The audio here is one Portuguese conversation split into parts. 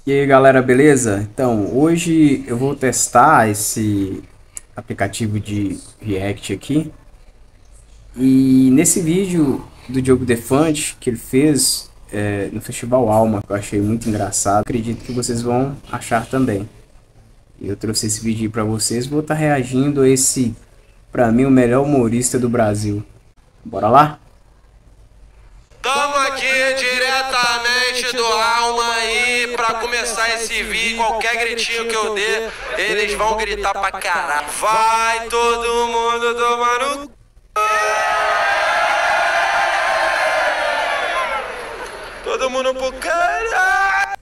E aí galera, beleza? Então, hoje eu vou testar esse aplicativo de React aqui. E nesse vídeo do Diogo Defante, que ele fez no Festival Alma, que eu achei muito engraçado, acredito que vocês vão achar também. E eu trouxe esse vídeo aí pra vocês, vou estar reagindo a esse, pra mim, o melhor humorista do Brasil. Bora lá? Tamo aqui diretamente do Alma aí pra começar esse vídeo. Qualquer gritinho que eu dê, eles vão gritar pra caralho. Vai todo mundo tomar no c... Todo mundo pro caralho.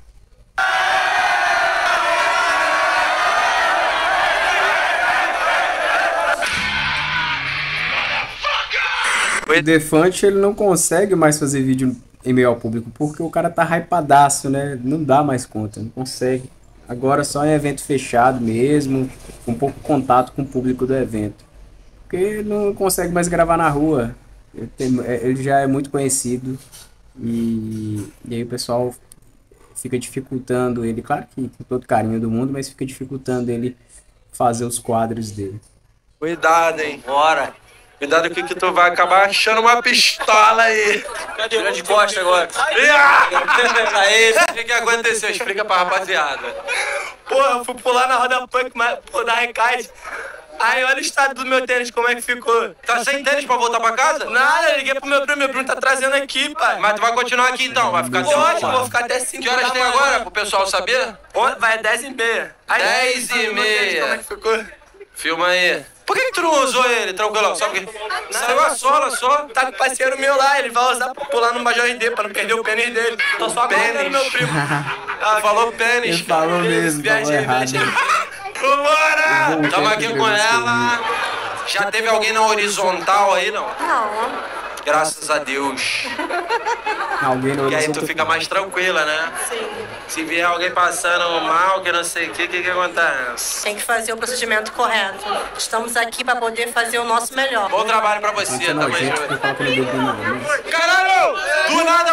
O Defante, ele não consegue mais fazer vídeo em meio ao público, porque o cara tá hypadaço, né? Não dá mais conta, não consegue. Agora só em evento fechado mesmo, com pouco contato com o público do evento. Porque ele não consegue mais gravar na rua. Ele já é muito conhecido e aí o pessoal fica dificultando ele, claro que com todo carinho do mundo, mas fica dificultando ele fazer os quadros dele. Cuidado, hein? Bora. Cuidado que tu vai acabar achando uma pistola aí. Cadê? Vira de costa agora. Aí, o que aconteceu? Explica pra rapaziada. Pô, eu fui pular na roda punk, mas pô, dar recade. Aí olha o estado do meu tênis, como é que ficou. Tá sem tênis pra voltar pra casa? Nada, eu liguei pro meu primo tá trazendo aqui, pai. Mas tu vai continuar aqui então, vai ficar até Pode, uma. vou ficar até 5 Que horas tem agora pro pessoal saber? Vai 10h30. Aí, 10h30. como é que ficou? Filma aí. Por que tu não usou ele, tranquilão? Sabe por quê? Saiu a sola só. Tá com o parceiro meu lá, ele vai usar pra pular no Major RD, pra não perder o pênis dele. Tô só aguardando meu primo. Falou pênis. Ele falou mesmo, falou Viajei, errado. viajei. Vambora! Tamo aqui com ela. Já teve alguém na horizontal aí, não? Não, Graças a Deus. Alguém não E aí tu usou- fica mais tranquila, né? sim. Se vier alguém passando mal, que não sei o que acontece? Tem que fazer o procedimento correto. Estamos aqui para poder fazer o nosso melhor. Bom trabalho pra você, Você tamo aí. nojento, que coloca no dedo na mão. Caralho! Do nada...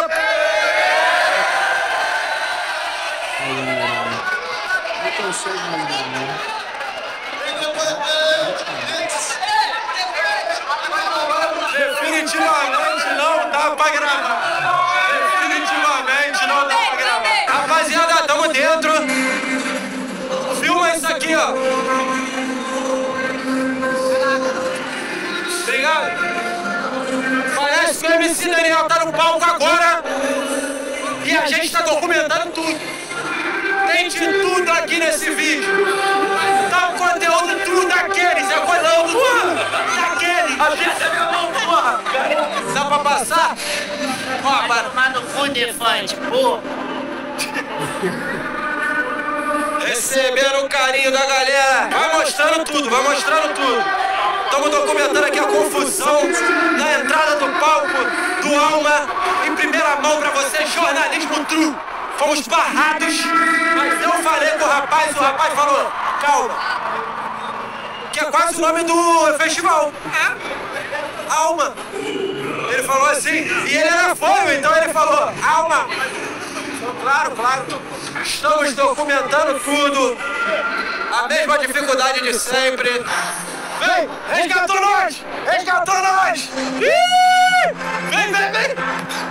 Não consegue mais gravar. Definitivamente não dá pra gravar. Definitivamente não dá pra gravar. Rapaziada, tamo dentro. Filma isso aqui, ó. Obrigado. Parece que o MC Daniel tá no palco agora. E a gente tá documentando tudo. Tem de tudo aqui nesse vídeo. Tá um conteúdo tudo daqueles. É conteúdo daqueles. Porra. Dá pra passar? Ó, para. Tomar no cu, Defante, pô. Receberam o carinho da galera. Vai mostrando tudo, vai mostrando tudo. Estamos documentando aqui a confusão na entrada do palco do Alma. Em primeira mão pra você, jornalismo true. Fomos barrados, mas eu falei com o rapaz falou, calma. Que é quase o nome do festival. Alma. Ele falou assim, e ele era fã, então ele falou, Alma. Claro, claro. Estamos documentando tudo. A mesma dificuldade de sempre. Vem! Resgatou nós! Resgatou nós! Ih! Vem, vem, vem!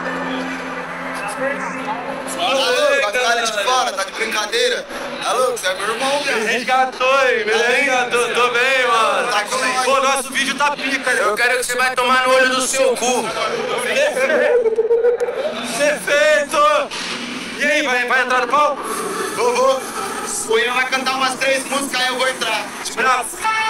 Alô, batalha de fora, tá de brincadeira? Alô, você é meu irmão, velho. Resgatou, hein? Resgatou, tô bem, mano. Tá com nós. Pô, nosso vídeo tá pica, né? Eu quero que você vai tomar no olho do seu cu. Perfeito! E aí, vai entrar no palco? Vou. O Ian vai cantar umas 3 músicas, aí eu vou entrar. Bravo!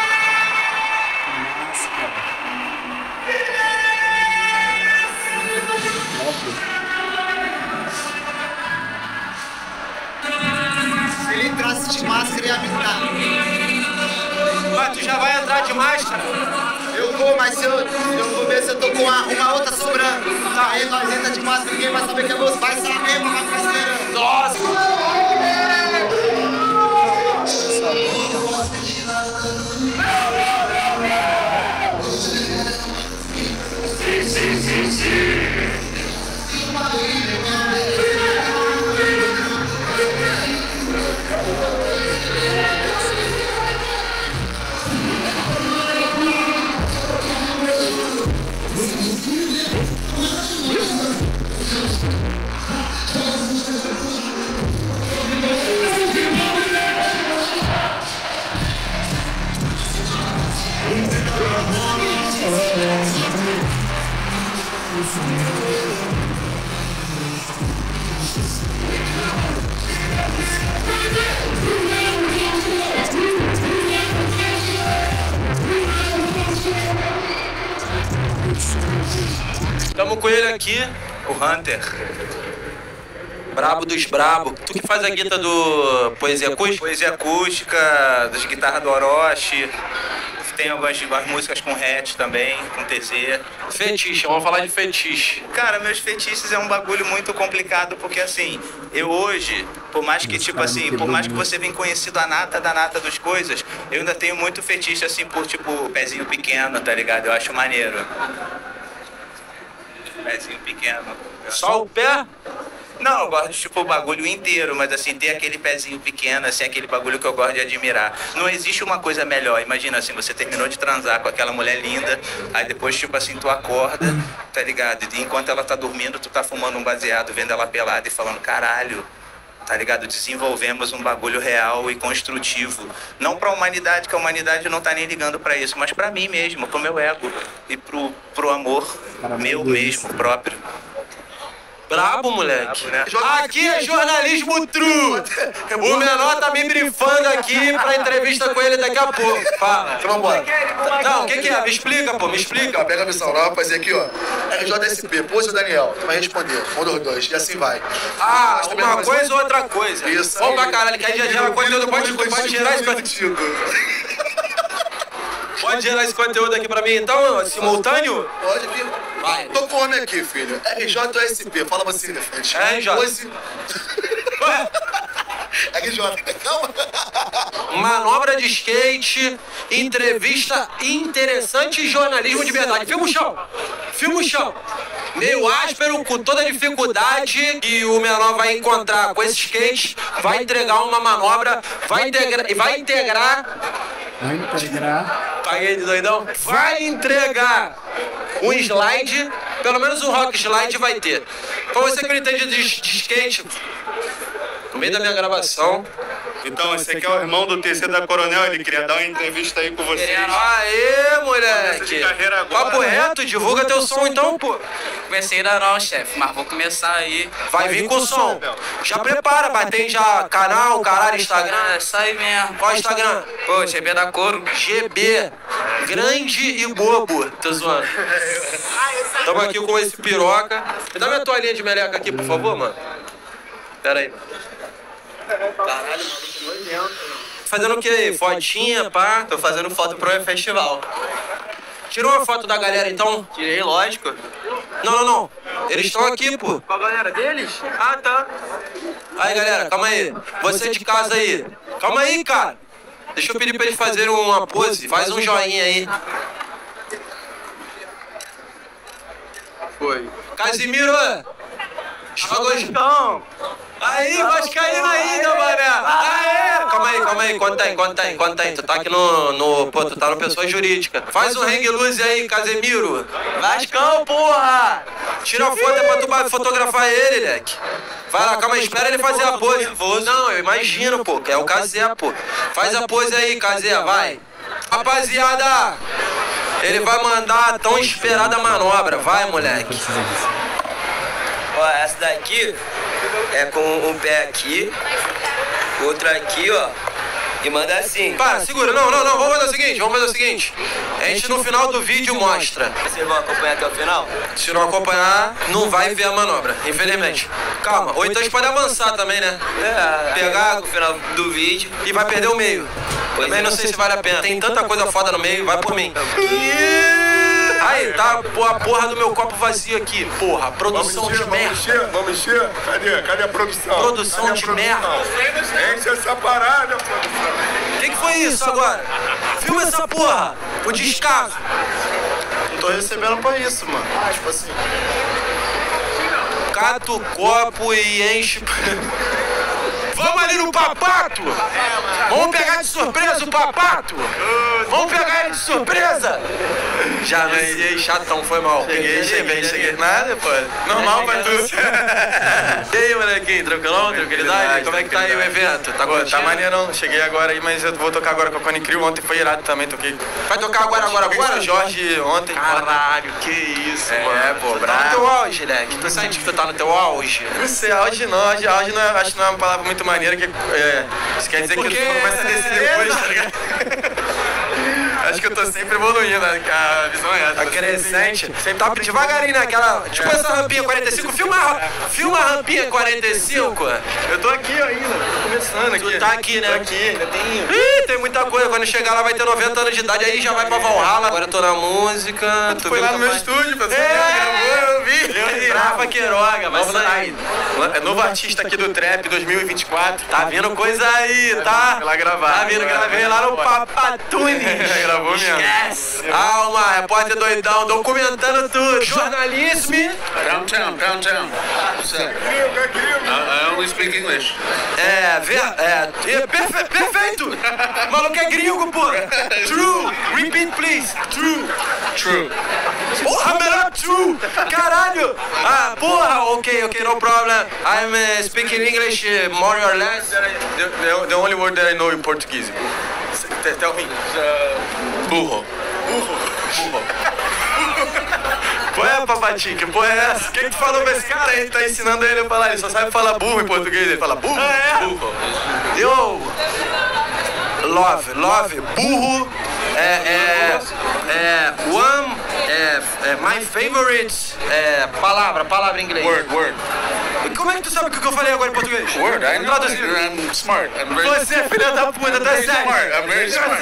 Se ele entrasse de máscara, ia me dar. Mas tu já vai entrar de máscara? Eu vou, mas se eu vou ver se eu tô com uma outra sobrando. Tá, aí nós entra de máscara, ninguém vai saber que é você. Vai sair mesmo, vai ficar esperando. Nossa! Tamo com ele aqui, o Hunter. Brabo dos brabo. Tu que faz a guitarra do Poesia Acústica? Poesia Acústica, das guitarras do Orochi. Tem algumas músicas com hatch também, com TZ. Fetiche, vamos falar de fetiche. Cara, meus fetiches é um bagulho muito complicado, porque assim, eu hoje, por mais que tipo assim, por mais que você venha conhecido a nata da nata das coisas, eu ainda tenho muito fetiche assim por tipo pezinho pequeno, tá ligado? Eu acho maneiro. Pezinho pequeno. Só o pé? Não, eu gosto de tipo o bagulho inteiro, mas assim, ter aquele pezinho pequeno, assim, aquele bagulho que eu gosto de admirar. Não existe uma coisa melhor. Imagina assim, você terminou de transar com aquela mulher linda, aí depois, tipo assim, tu acorda, tá ligado? E enquanto ela tá dormindo, tu tá fumando um baseado, vendo ela pelada e falando, caralho, tá ligado? Desenvolvemos um bagulho real e construtivo. Não pra humanidade, que a humanidade não tá nem ligando pra isso, mas pra mim mesmo, pro meu ego e pro amor meu mesmo, próprio. Brabo, moleque. Aqui é jornalismo true. O menor tá me brifando aqui pra entrevista com ele daqui a pouco. Fala. Então vambora. Não, o que é? Me explica, pô, me explica. Pega a missão, não vai fazer aqui, ó. RJSP, Pose o Daniel. Tu vai responder. Um dos dois. E assim vai. Ah, uma coisa ou outra coisa. Isso. Vamos pra caralho, que aí já gera conteúdo. Pode gerar esse conteúdo. Pode gerar esse conteúdo aqui pra mim, então, simultâneo? Pode aqui. Vai. Tô com o homem aqui, filho. RJSP. Fala você, elefante. RJ. Pose... RJ, calma. Manobra de skate, entrevista interessante e jornalismo de verdade. Filma o chão. Filma o chão. Meio áspero, com toda a dificuldade que o menor vai encontrar com esse skate, vai entregar uma manobra, vai integrar. Paguei de doidão? Vai entregar um slide, pelo menos um rock slide vai ter. Pra você que não entende de skate, no meio da minha gravação. Então, esse aqui é o irmão do TC da Coronel, ele queria dar uma entrevista aí com vocês. Aê, moleque! Papo reto, divulga teu som então, pô. Comecei ainda não, chefe, mas vou começar aí. Vai vir com o som. Já prepara, vai ter já canal, caralho, Instagram. É isso aí mesmo. Qual é o Instagram? Pô, GB da Coro. GB, grande e bobo. Tô zoando. Tamo aqui com esse piroca. Me dá minha toalhinha de meleca aqui, por favor, mano. Pera aí. Caralho, mano, fazendo o que? Fotinha, pá? Tô fazendo foto pro festival. Tirou uma foto da galera, então? Tirei, lógico. Não. Eles estão aqui, pô. Com a galera deles? Ah, tá. Aí, galera, calma aí. Você de casa aí. Calma aí, cara. Deixa eu pedir pra eles fazerem uma pose. Faz um joinha aí. Foi. Casimiro! Vascão! Aí, vascaíno ainda, mané! Aê! Calma aí, conta aí. Tu tá aqui pô, tu tá no pessoa jurídica. Faz um hang loose aí, Casemiro. Vascão, porra! Tira a foto pra tu fotografar ele, leque. Vai lá, calma aí, espera ele fazer a pose. Não, eu imagino, pô, que é o Casé, pô. Faz a pose aí, Casé, vai. Rapaziada, ele vai mandar a tão esperada manobra. Vai, moleque. Ó, essa daqui é com um pé aqui, outro aqui, ó, e manda assim. Para, segura, não, vamos fazer o seguinte. A gente no final do vídeo mostra. Vocês vão acompanhar até o final? Se não acompanhar, não vai ver a manobra, infelizmente. Calma, ou então a gente pode avançar também, né? Pegar no final do vídeo e vai perder o meio. Também não sei se vale a pena. Tem tanta coisa foda no meio, vai por mim. Aí, tá a porra do meu copo vazio aqui, porra. Produção de merda. Vamos encher? Cadê a produção? Produção de merda. Enche essa parada, produção. O que foi isso agora? Filma essa porra, o descaso. Não tô recebendo pra isso, mano. Tipo assim. Cata o copo e enche. Vamos ali no papato! Vamos pegar de surpresa o papato! Vamos pegar ele de surpresa! Já anunciei, chatão, foi mal. Cheguei. Nada, pô. Normal pra tu. E aí, molequinho, tranquilão? Tranquilidade? Como é que tá aí o evento? Tá curtindo? Tá maneirão. Cheguei agora aí, mas eu vou tocar agora com a Cone Crew. Ontem foi irado também, toquei. Vai tocar agora? Com o Jorge ontem. Caralho, que isso, mano. Pô, bravo. Tá no teu auge, leque. Tu sente que tu tá no teu auge? Não sei, auge não. Auge não é, acho que não é uma palavra muito maneira, que isso quer dizer que tu começa a descer depois, tá ligado? acho que eu tô sempre evoluindo, né? A visão é essa. A crescente. Sempre tá devagarinho, né? Aquela, tipo essa rampinha 45. Filma a rampinha 45. Eu tô aqui ainda, tô começando aqui. Tu tá aqui, né? Tô aqui, ainda tem... Ih, tem muita coisa. Quando chegar lá vai ter 90 anos de idade, aí já vai pra Valhalla. Agora eu tô na música. Tu foi lá no meu estúdio, pra você eu vi. Rafa Queiroga, vai sair. É novo artista aqui do Trap 2024. Tá vindo coisa aí, tá? Lá gravar. Tá vindo, gravei lá no Papatunes. Gravou mesmo. Esquece. Calma, repórter doidão, documentando tudo. Jornalismo. Downtown. I only speak English. Perfeito. Maluco é gringo, pô. True. Repeat, please. True. Porra, melhor true. Caralho. Ah, porra. Okay, no problem. I'm speaking English more or less. The only word that I know in Portuguese. Tell me. Burro. Qual é, Papatinho? Que porra é essa? Quem que falou pra esse cara? A gente tá ensinando ele a falar. Ele só sabe falar burro em português. Ele fala burro. Burro. Yo. Love. Burro. My favorite palavra em inglês. Word. Como é que tu sabe o que eu falei agora em português? Word, I know. I'm smart. Você é filha da puta, tá sério? I'm very smart.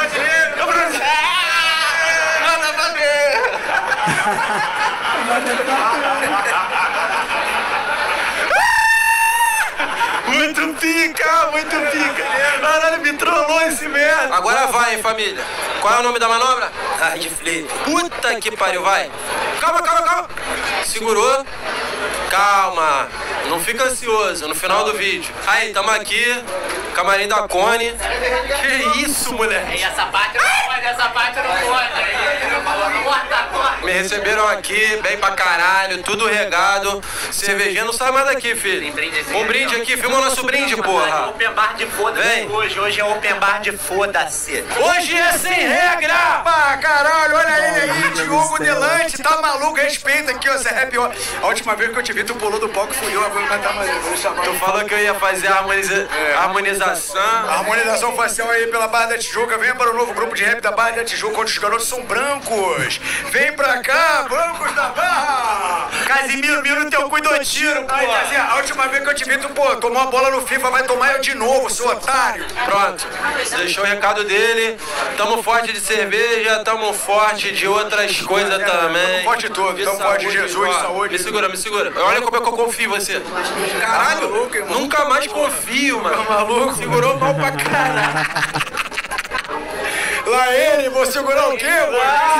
Muito pica. Caralho, me trollou esse merda. Agora vai, hein, família. Qual é o nome da manobra? Hard flip. Puta que pariu, vai. Calma. Segurou. Calma. Não fica ansioso no final do vídeo. Aí, tamo aqui. Camarim da Cone. Que isso, moleque? Essa parte não pode. Me receberam aqui, bem pra caralho, tudo regado. Cervejinha não sai mais daqui, filho. Um brinde aqui, filma o nosso brinde, porra. Open bar de foda-se hoje é open bar de foda-se. Hoje é sem regra! Pá, caralho, olha ele aí, Diogo Delante, tá maluco, respeita aqui, ó, você é pior. A última vez que eu te vi, tu pulou do palco, fui eu, agora vai estar mais. Tu falou que eu ia fazer a harmonização. Harmonização facial aí pela Barra da Tijuca, venha para o novo grupo de rap da Barra da Tijuca, onde os garotos são brancos. Vem pra cá, brancos da Barra! Casimiro, mira no teu cu e dou tiro, pô. A última vez que eu te vi, tu, pô, tomou a bola no FIFA, vai tomar eu de novo, seu otário. Pronto, deixou o recado dele. Tamo forte de cerveja, tamo forte de outras coisas também. Tamo forte de tudo, tamo forte de Jesus, de saúde. Me segura. Olha como é que eu confio em você. Caralho, maluco, nunca mais confio, mano. Tá maluco? Segurou mal pra caralho. Lá ele, vou segurar o quê, mano?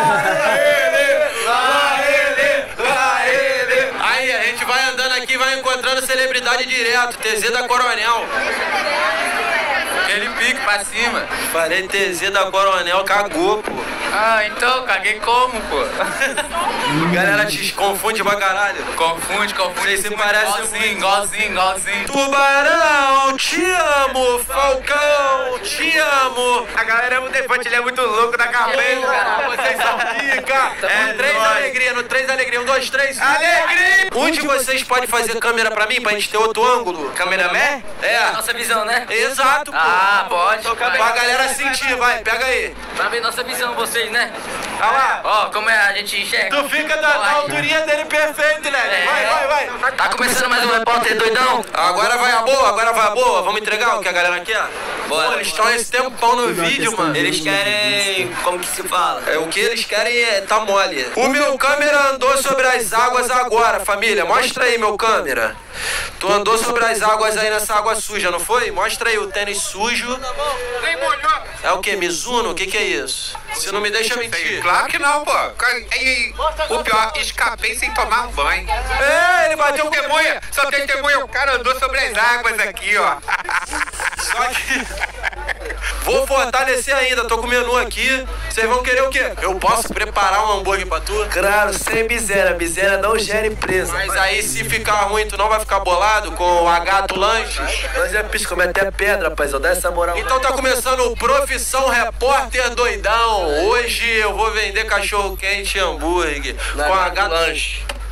Lá ele. Aí, a gente vai andando aqui, vai encontrando celebridade direto. TZ da Coronel. Aquele pique pra cima. Falei TZ da Coronel, cagou, pô. Ah, então, caguei como, pô? Galera te confunde pra caralho. Confunde. Você parece igualzinho. Tubarão, te amo. Falcão, te amo. A galera é muito defante, ele é muito louco da cabeça. Vocês são pica. Três alegria, no 3 alegria. 1, 2, 3. Alegria! Um de vocês pode fazer câmera pra mim, pra gente ter outro ângulo? Cameraman? É. Nossa visão, né? Exato, pô. Ah, pode. Pra galera sentir, vai, pega aí. Pra ver nossa visão, vocês, né? Olha lá. Ó, como é a gente enxerga. Tu fica da alturinha dele perfeito, né? Vai. Tá começando mais um repórter doidão. Agora vai a boa. Vamos entregar o que a galera quer? Bora. Pô, eles estão esse tempão no vídeo, mano. Eles querem... Como que se fala? O que eles querem é tá mole. O meu câmera andou sobre as águas agora, família. Mostra aí, meu câmera. Tu andou sobre as águas aí nessa água suja, não foi? Mostra aí o tênis sujo. Nem molhou. É o que? Mizuno? O que é isso? Você não me deixa mentir. Claro que não, pô. O pior, escapei sem tomar banho. Ele bateu o testemunha. Só testemunha. O cara andou sobre as águas aqui, ó. Só que... Vou fortalecer ainda, tô com o menu aqui. Vocês vão querer o quê? Eu posso preparar um hambúrguer pra tu? Claro, sem miséria. Miséria não gera empresa. Mas aí se ficar ruim, tu não vai ficar bolado com o Agato Lanches? Mas é pisco, come até pedra, rapaz. Eu dou essa moral. Então tá começando o Profissão Repórter Doidão. Hoje eu vou vender cachorro quente e hambúrguer com Agato Lanches.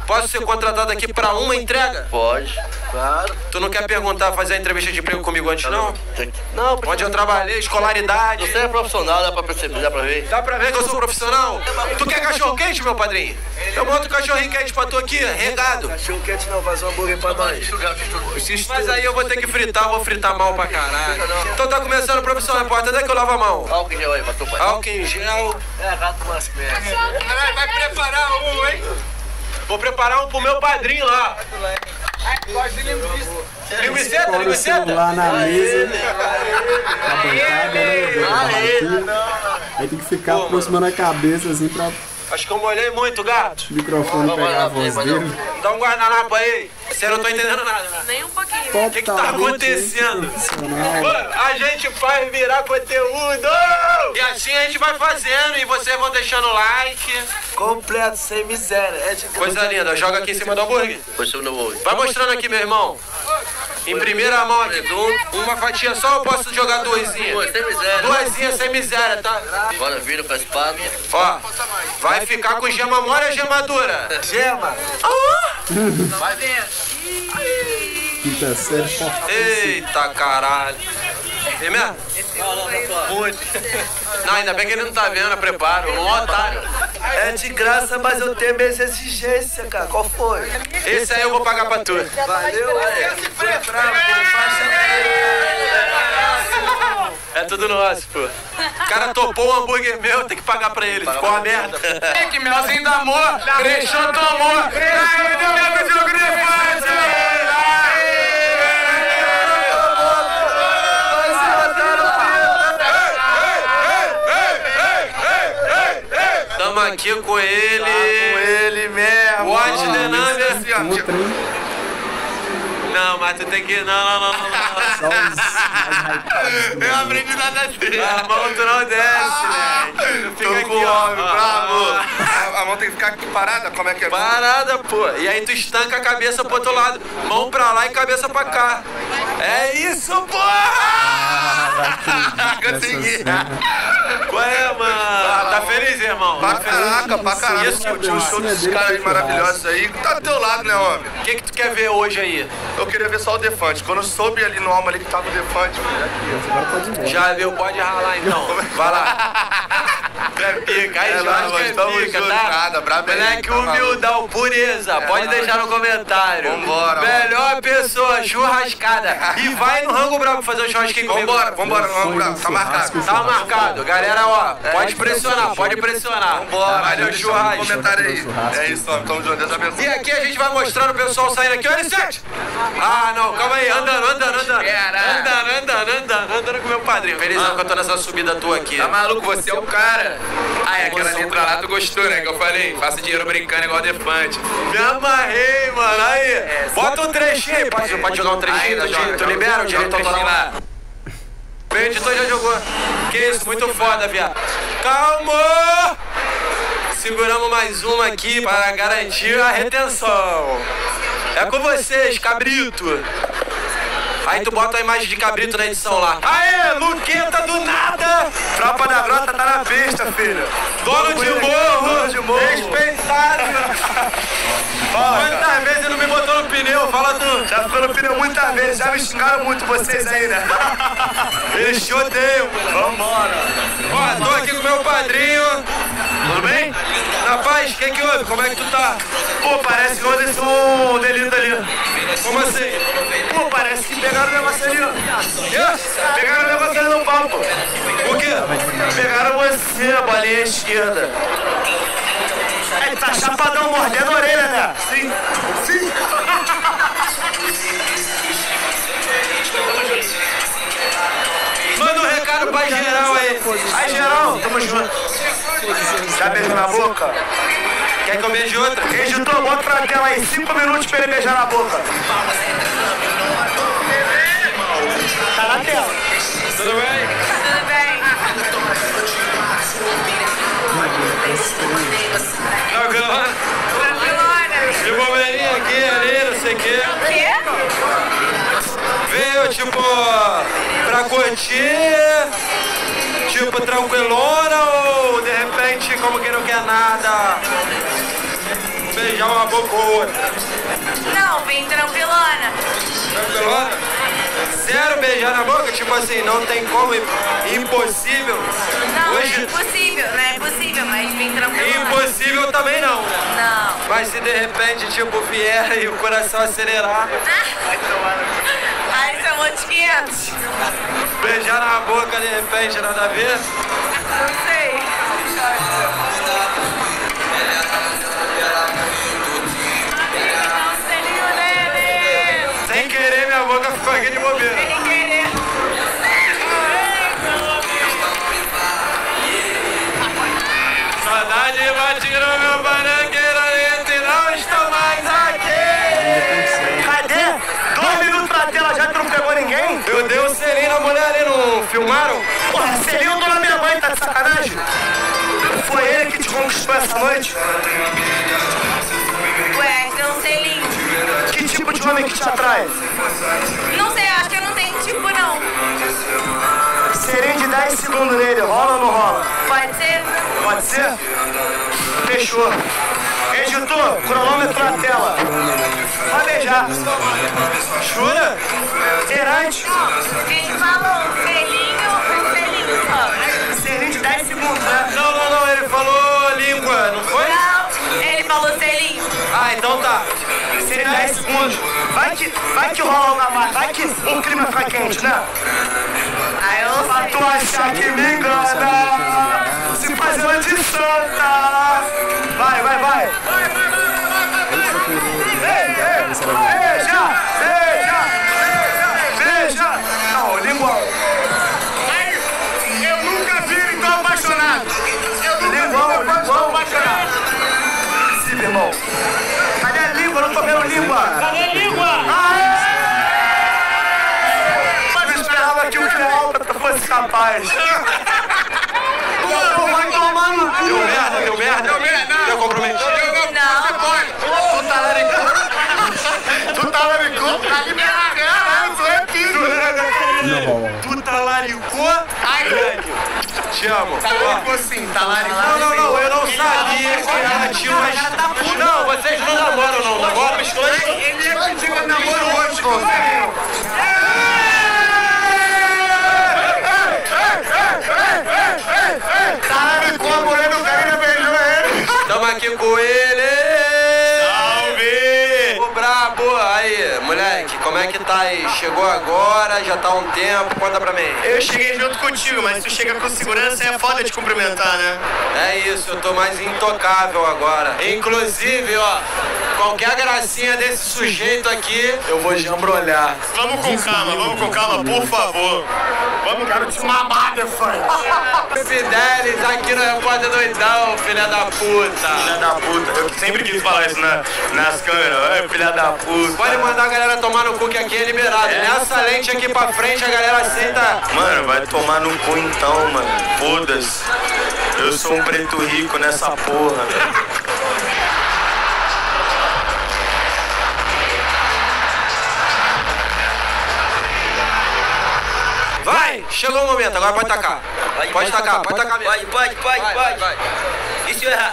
Posso ser contratado aqui pra uma entrega? Pode, claro. Tu não quer perguntar, fazer a entrevista de emprego comigo antes, não? Não, onde eu trabalhei, escolaridade. Você é profissional, dá pra perceber, dá pra ver. Dá pra ver que eu sou profissional? Tu quer cachorro quente, meu padrinho? Eu monto cachorrinho quente pra tu aqui, regado. Cachorro quente não, faz um hambúrguer pra nós. Mas aí eu vou ter que fritar, vou fritar mal pra caralho. Então tá começando a profissão, repórter, onde é que eu lavo a mão? Álcool em gel aí, pra tu, pai. Álcool em gel. É, gato massa mesmo. Vai preparar um, hein? Vou preparar um pro meu padrinho lá. Linguiceta, Põe o celular na mesa, na bancada, né? Aí tem que ficar aproximando a cabeça assim pra Acho que eu molhei muito, gato. o microfone pegar a voz dele. Dá um guardanapo aí. Você não tô entendendo nada, né? Nem um pouquinho. O que tá acontecendo? Mano, a gente faz virar conteúdo! E assim a gente vai fazendo e vocês vão deixando like. Completo, sem miséria. É de Coisa linda, joga aqui em cima do hambúrguer. Por cima do hambúrguer. Vai mostrando aqui, meu irmão. Em primeira mão aqui, uma fatia só, eu posso jogar duasinhas? Duas, sem miséria. Duasinhas sem miséria, tá? Agora vira com a espada. Ó, vai ficar com gema mole ou gema dura? Gema. Vai vendo. Quinta série, Eita caralho. Vem mesmo? Muito. Não, ainda bem que ele não tá vendo, preparo. Um otário. É de graça, mas eu tenho minhas exigências, cara. Qual foi? Esse aí eu vou pagar pra tu. Valeu, É tudo nosso, pô. O cara topou um hambúrguer meu, tem que pagar pra ele. Ficou uma merda. É que melzinho do amor, brechou do amor. Ai, meu Deus, meu grifante! Tamo aqui com ele. Com ele mesmo. Watch the number. Não, mas tu tem que... Não. Só os mais hypados. Eu aprendi nada dele. A mão tu não desce, né? Tô com o homem, bravo. A mão tem que ficar aqui parada? Como é que é? Parada, pô. E aí tu estanca a cabeça pro outro lado. Mão pra lá e cabeça pra cá. É isso, porra! Consegui. Qual é, mano? Tá feliz, irmão? Pra caraca, pra caraca. Isso, Curtiu o show desses caras maravilhosos aí. Tá do teu lado, né, homem? O que tu quer ver hoje aí? Eu queria ver só o Defante. Quando eu soube ali no alma ali que tava o Defante, Agora pode ir embora. já viu? Pode ralar então. Vai lá. É pica, aí Jorge é pica, tá? Moleque humildão, pureza. Pode deixar no comentário. Vambora. Melhor pessoa, churrascada. E vai no Rango Bravo fazer um churrasquinho comigo. Vambora no Rango Bravo. Tá marcado. Tá marcado. Galera, ó, pode pressionar, pode pressionar. Vambora. Valeu, churrasco. Comentário aí. É isso, homem. Tamo junto. Deus abençoe. E aqui a gente vai mostrando o pessoal saindo aqui. Olha, Sete! Ah, não, calma aí. Andando com meu padrinho. Felizão que eu tô nessa subida tua aqui. Tá maluco? Você é o cara. Ah, é aquela letra lá, tu gostou, né? Que eu falei. Faça dinheiro brincando igual Defante. Me amarrei, mano. Aí, bota um trechinho aí. Pode jogar um trechinho? Tu libera o direito autoral lá. O editor já jogou. Que isso, muito foda, viado. Calma! Seguramos mais uma aqui para garantir a retenção. É com vocês, cabrito. Aí tu bota a imagem de cabrito na edição lá. Aê, Luqueta do nada! Tropa da Grota tá na pista, filho. Dono de morro! Respeitado! Quantas vezes ele não me botou no pneu? Fala tu! Já ficou no pneu muitas vezes, já me xingaram muito vocês aí, né? Eles te odeiam! Vambora! Ó, tô aqui com meu padrinho. Tudo bem? Rapaz, o que houve? Como é que tu tá? Pô, parece que aconteceu um delito ali. Como assim? Pô, parece que pegaram o negócio ali, ó. Quê? Pegaram o negócio ali no palco. O quê? Pegaram você, a bolinha esquerda. Aí tá chapadão, mordendo a orelha, né? Sim. Manda um recado pra geral aí. Aí, geral, tamo junto. Já beijou na boca? Quer que eu beije outra? Editor, bota pra tela aí, 5 minutos pra ele beijar na boca. Tá na tela. Tudo bem? Tudo bem. Tranquilona? De bobeirinha aqui, ali, não sei o quê. O quê? Veio, tipo, pra curtir, tipo, tranquilona ou de repente como que não quer nada? beijar uma boca ou outra? Não, vim tranquilona. Tranquilona? Zero beijar na boca? Tipo assim, não tem como, impossível? Não, Hoje... não é possível, não é possível, mas vim tranquilona. Impossível também não. Não. Mas se de repente, tipo, vier e o coração acelerar... Aí são outros 500. Beijar na boca, de repente, nada a ver? Não sei. Sem querer, minha boca ficou aqui de bobeira. Sem querer. Saudade bateu meu barangueira lento e não estou mais aqui. Cadê? 2 minutos pra tela já, tu não pegou ninguém? Eu dei um selinho na mulher ali, não filmaram? Porra, selinho eu tô na minha mãe, tá de sacanagem? Foi ele que te conquistou essa noite? Ué, tem um selinho. Que tipo de homem que te atrai? Não sei, acho que eu não tenho tipo, não. Selinho de 10 segundos nele, rola ou não rola? Pode ser? Pode ser? Fechou. Editor, cronômetro na tela. Vai beijar. Jura? Perante. Ele falou selinho só. Selinho de 10 segundos, né? Não, ele falou língua, não foi? Não, ele falou selinho. Ah, então tá. Selinho de 10 segundos. Vai que rola uma mais, vai que o clima fica quente, né? Aí eu Pra tu achar que me engana, se fazer uma de santa. Vai. Beija. Não, língua. Eu nunca vi ele tão apaixonado. Língua apaixonado. Sim, irmão. Cadê a língua? Eu não tô vendo língua. Cadê a língua? Mas eu esperava que o Cleópatra fosse capaz. Vai tomar no cu. Deu merda. Deu comprometido. Não. Tu tá laricou? Tá liberado. Caralho, tu é filho. Tu tá laricou? Ai, grande. Te amo. Tá laricou sim, tá laricou. Não, eu não sabia que ela tinha umas... Não, vocês não namoram, não. Namoram? Ele ia pedir namoro hoje, velho. Tá laricou, a mulher do velho beijou ele. Tamo aqui com ele. Salve! O brabo. Aí, moleque, como é que tá aí? Chegou agora, já tá há um tempo, conta pra mim. Eu cheguei junto contigo, mas tu chega com segurança é foda de cumprimentar, né? É isso, eu tô mais intocável agora. Inclusive, ó, qualquer gracinha desse sujeito aqui, eu vou jambrolhar. Vamos com calma, por favor. Vamos, quero te mamar, defante. Fidelis aqui no Repórter Doidão, filha da puta. Filha da puta, eu sempre quis falar isso nas câmeras. Ai, filha da puta. Pode mandar a galera tomar no cu que aqui é liberado. Nessa lente aqui pra frente a galera senta. Mano, vai tomar no cu então, mano. Foda-se. Eu sou um preto rico nessa porra, velho. Vai! Chegou o momento, agora pode tacar. Pode tacar mesmo. Pode. E se eu errar?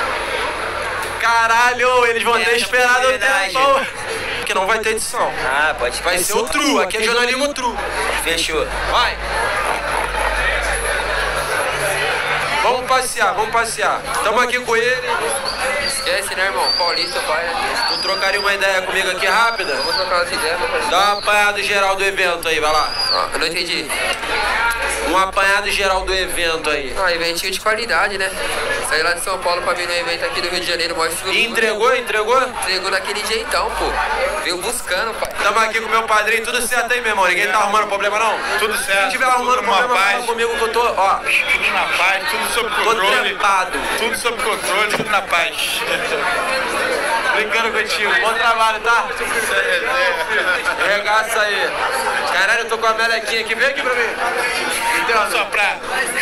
Caralho, eles vão ter esperado o tempo. Porque não vai ter edição. Ah, pode. Vai ser o true, aqui é jornalismo true. Fechou. Vai! Vamos passear. Tamo aqui com ele. Esquece, né, irmão? Paulista, vai. Tu trocaria uma ideia comigo aqui rápida? Vamos trocar umas ideias, meu parceiro. Dá uma apanhada geral do evento aí, vai lá. Eu não entendi. Um apanhado geral do evento aí. Ah, eventinho de qualidade, né? Saí lá de São Paulo pra vir no evento aqui do Rio de Janeiro, maior estilo. Entregou? Entregou daquele jeitão, pô. Veio buscando, pai. Tamo aqui com meu padrinho, tudo certo aí, meu irmão? Ninguém tá arrumando problema, não? Tudo certo. Se tiver arrumando problema, fala comigo que eu tô, ó. Tudo na paz, tudo sob Tô controle. trepado. Tudo sob controle, tudo na paz. Brincando contigo. Bom trabalho, tá? Regaça aí. Caralho, eu tô com a melequinha aqui. Vem aqui pra mim. Então, soprar.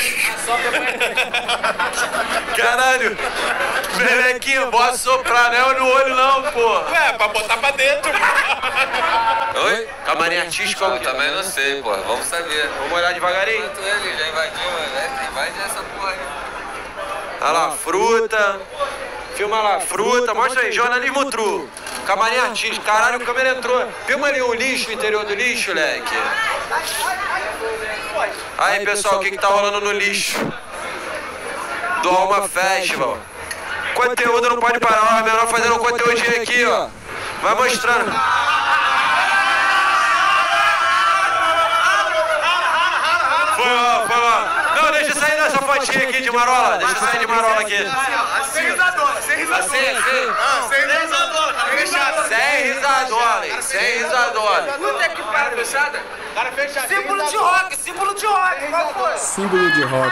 Caralho. Melequinha, bota soprar, não é no olho não, pô. Ué, pra botar pra dentro. Oi? Camarim artístico. Eu também não sei, pô. Vamos saber. Vamos olhar devagarinho. Ele já invadiu, mano. Invade essa porra aí. Olha lá, fruta. Filma lá, fruta, mostra aí, jornalismo true. Camarim artístico, caralho, a câmera entrou. Filma ali o lixo, o interior do lixo, leque. Aí, pessoal, o que tá rolando no lixo? Do Alma Festival. Conteúdo não pode parar, ó, menor fazendo um conteúdinho aqui, ó. Vai mostrando. Foi lá. Não, deixa eu sair dessa fotinha aqui de marola. Deixa eu sair de marola aqui. Sem risadola, sem risadola. Sem risadola, cara fechada. Sem risadola, hein? Sem risadola. Puta que cara fechada. Cara fechada. Símbolo de rock, símbolo de rock. Qual foi? Símbolo de rock.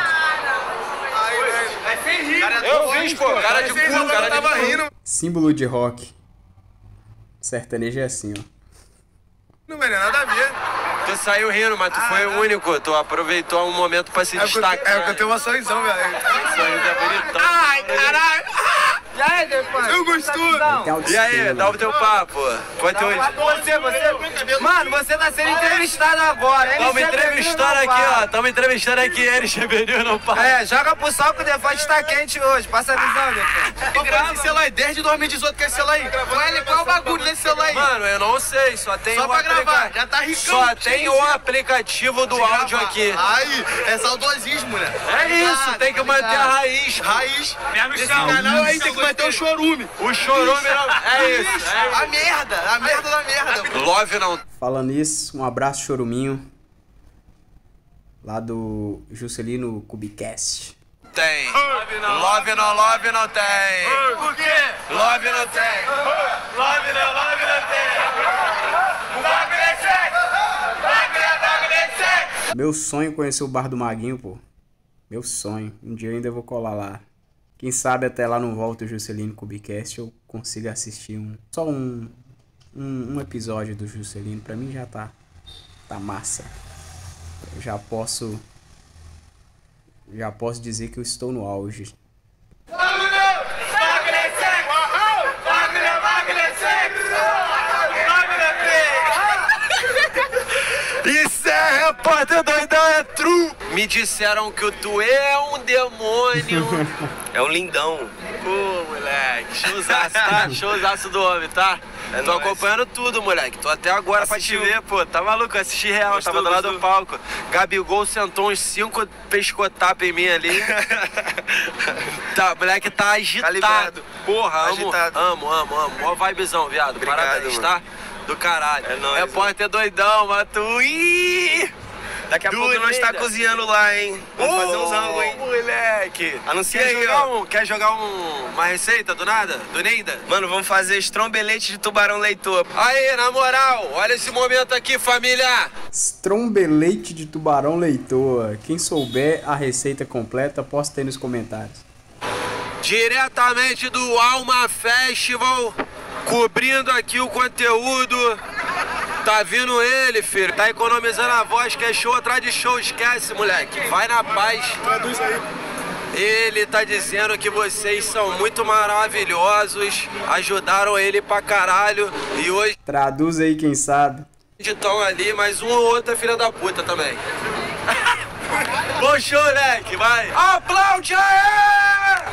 É sem rir. Eu fiz, pô. Cara de cu, cara de cu. Símbolo de rock. Sertanejo é assim, ó. Não vai nada a ver. Tu saiu rindo, mas tu foi o único. Tu aproveitou um momento pra se destacar. É porque eu tenho uma sorrisão, velho. Sorriso é bonitão. Ai, caralho. E aí, depois? Eu gostou. E aí, dá o teu papo. Conteúdo. Você. Mano, você tá sendo entrevistado agora. Estamos entrevistando aqui, ó. Estamos entrevistando aqui LG não para. É, joga pro sol que o Defante tá quente hoje. Passa a visão, Defante. Qual foi esse celular aí? Desde 2018 que é esse celular aí. Qual o bagulho desse celular aí? Mano, eu não sei. Só tem só pra gravar. Já tá ricão. Só tem o aplicativo do áudio aqui. Aí, é saudosismo, né? É isso, tem que manter a raiz. Raiz. Esse canal aí tem que manter o chorume. O chorume não... É isso. A merda da merda. Love não... Falando nisso, um abraço, choruminho. Lá do Juscelino Kubicast. Tem. Love não tem. Por quê? Love não tem. Love não tem. Meu sonho é conhecer o Bar do Maguinho, pô. Meu sonho. Um dia eu ainda vou colar lá. Quem sabe até lá não volta o Juscelino Kubicast, eu consigo assistir só um episódio do Juscelino. Pra mim já tá massa. Eu já posso dizer que eu estou no auge. Isso é repórter doidão, é true. Me disseram que tu é um demônio. É um lindão. Pô, moleque, showzaço, tá? Showzaço do homem, tá? Tô acompanhando tudo, moleque. Tô até agora pra te ver, pô. Tá maluco? Assisti real, gostou, tava do lado do palco. Gabigol sentou uns 5 pescotapas em mim ali. Tá, moleque tá agitado. Porra, amo. Mó vibezão, viado. Obrigado, parabéns, tá? Do caralho. É nóis. Repórter doidão, mas tu... Ih! Daqui a pouco nós tá cozinhando lá, hein? Vamos fazer uns rango, hein? Moleque! Anuncia aí, ó. Quer jogar uma receita do nada? Do Neida? Mano, vamos fazer estrombelete de tubarão leitor. Aí, na moral, olha esse momento aqui, família! Estrombelete de tubarão leitor. Quem souber a receita completa, posta aí nos comentários. Diretamente do Alma Festival, cobrindo aqui o conteúdo. Tá vindo ele, filho. Tá economizando a voz, que é show atrás de show. Esquece, moleque. Vai na paz. Traduz aí. Ele tá dizendo que vocês são muito maravilhosos. Ajudaram ele pra caralho. E hoje... Traduz aí, quem sabe. Estão ali, mas um ou outro é filha da puta também. Bom show, moleque. Vai. Aplaude aí!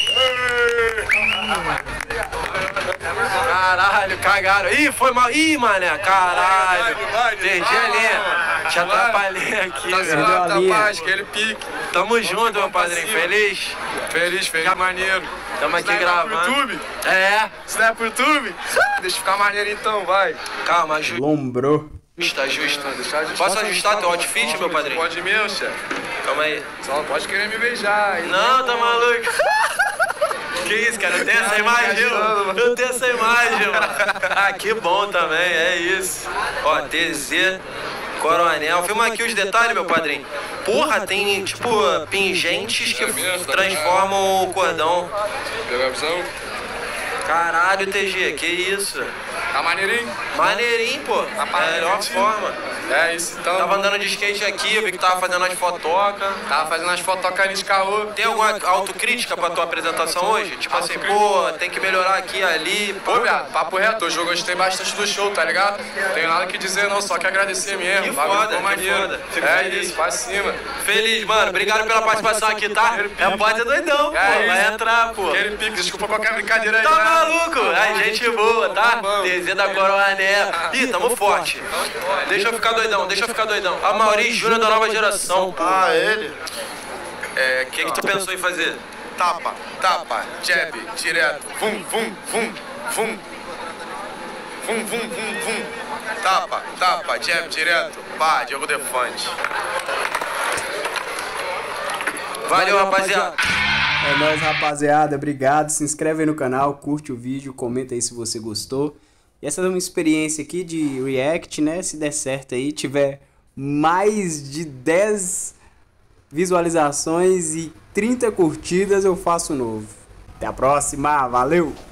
Caralho, cagaram. Ih, foi mal. Ih, mané, caralho. Perdi a linha. Te atrapalhei aqui. Tá suave, tá paz, aquele pique. Tamo junto, meu padrinho. Feliz? Feliz, maneiro. Tamo aqui gravando. Pro YouTube? É. Isso não é pro YouTube? Deixa ficar maneiro então, vai. Calma, ajusta. Lombrou. Ajusta. Posso ajustar teu outfit, meu padrinho? Pode mesmo, chefe. Calma aí. Só não pode querer me beijar. Não, tá maluco. Que isso, cara? Eu tenho essa imagem, eu tenho essa imagem, mano. Ah, que bom também, é isso. Ó, TZ, Coronel. Filma aqui os detalhes, meu padrinho. Porra, tem, tipo, pingentes que transformam o cordão. Pegou a visão? Caralho, TG, que isso? Tá maneirinho? Maneirinho, pô. Melhor forma. É isso, então. Tava andando de skate aqui, eu vi que tava fazendo as fotocas. Tava fazendo as fotocas ali de caô. Tem alguma autocrítica pra tua apresentação hoje? Tipo assim, pô, tem que melhorar aqui, ali. Pô, viado, papo reto, hoje eu gostei bastante do show, tá ligado? Não tenho nada que dizer não, só que agradecer mesmo. Que foda, maneiro. Fico É feliz. isso, pra cima. Feliz, mano. Obrigado pela participação aqui, tá? É pode ser doidão, pô. Vai entrar, pô. Aquele pique, desculpa qualquer brincadeira aí. Tá maluco? Ai, gente boa, tá? DZ da Coroané. Ih, tamo forte. Deixa eu ficar doidão, deixa eu ficar doidão. A Mauri Júnior da nova geração, pô. Ah, ele? É, o que tu pensou em fazer? Tapa, tapa, jab, direto. Vum, vum, vum, vum. Vum, vum, vum, vum. Tapa, tapa, jab, direto. Pá, Diogo Defante. Valeu, rapaziada. É nóis, rapaziada. Obrigado. Se inscreve aí no canal, curte o vídeo, comenta aí se você gostou. E essa é uma experiência aqui de react, né? Se der certo aí, tiver mais de 10 visualizações e 30 curtidas, eu faço novo. Até a próxima. Valeu!